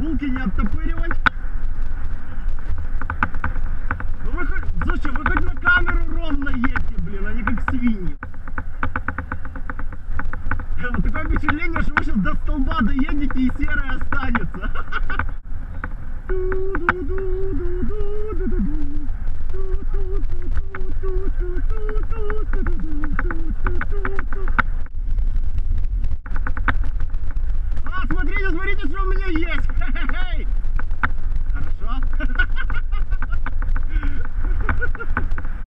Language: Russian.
булки не оттопыривать. Ну вы хоть, слушай, вы хоть на камеру ровно едьте, блин, а не как свиньи. Вот такое впечатление, что вы сейчас до столба доедете и серое останется. А, смотрите, смотрите, что у меня есть.